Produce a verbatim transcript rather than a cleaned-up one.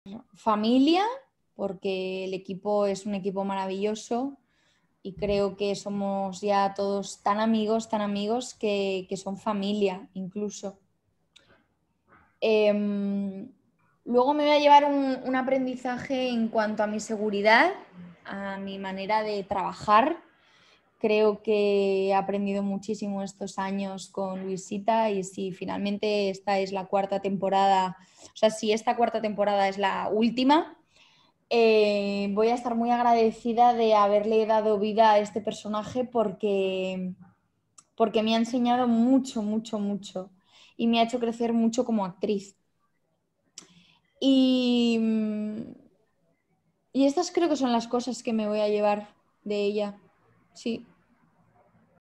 familia, porque el equipo es un equipo maravilloso y creo que somos ya todos tan amigos, tan amigos que, que son familia incluso. Eh, luego me voy a llevar un, un aprendizaje en cuanto a mi seguridad, a mi manera de trabajar. Creo que he aprendido muchísimo estos años con Luisita y si finalmente esta es la cuarta temporada, o sea, si esta cuarta temporada es la última, eh, voy a estar muy agradecida de haberle dado vida a este personaje porque, porque me ha enseñado mucho, mucho, mucho y me ha hecho crecer mucho como actriz. Y, y estas creo que son las cosas que me voy a llevar de ella, sí.